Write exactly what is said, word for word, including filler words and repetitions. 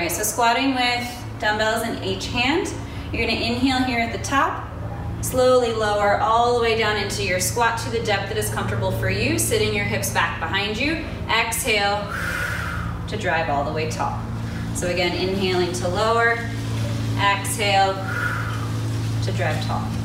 so squatting with dumbbells in each hand. You're gonna inhale here at the top, slowly lower all the way down into your squat to the depth that is comfortable for you, sitting your hips back behind you. Exhale to drive all the way tall. So again, inhaling to lower, exhale to drive tall.